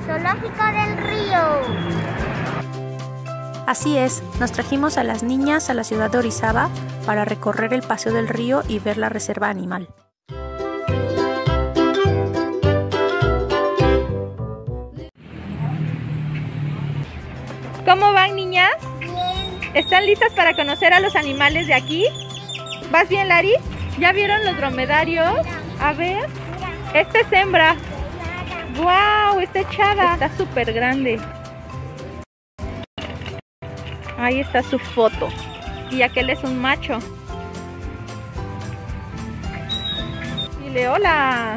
Zoológico del Río. Así es, nos trajimos a las niñas a la ciudad de Orizaba para recorrer el Paseo del Río y ver la reserva animal. ¿Cómo van, niñas? Bien. ¿Están listas para conocer a los animales de aquí? ¿Vas bien, Lari? ¿Ya vieron los dromedarios? A ver, esta es hembra. ¡Wow! Está echada. Está súper grande. Ahí está su foto. Y aquel es un macho. Dile hola.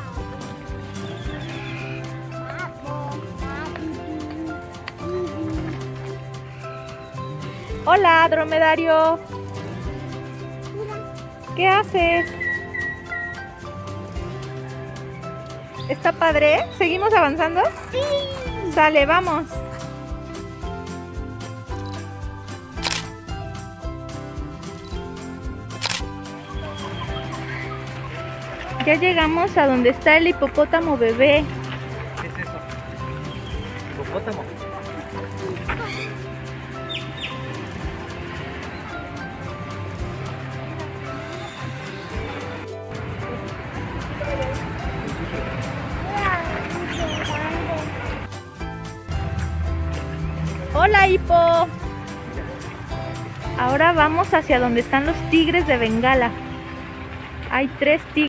Hola, dromedario. ¿Qué haces? ¿Está padre? ¿Seguimos avanzando? Sí. Sale, vamos. Ya llegamos a donde está el hipopótamo bebé. ¿Qué es eso? ¿Hipopótamo? Hola, hipo. Ahora vamos hacia donde están los tigres de Bengala. Hay 3 tigres.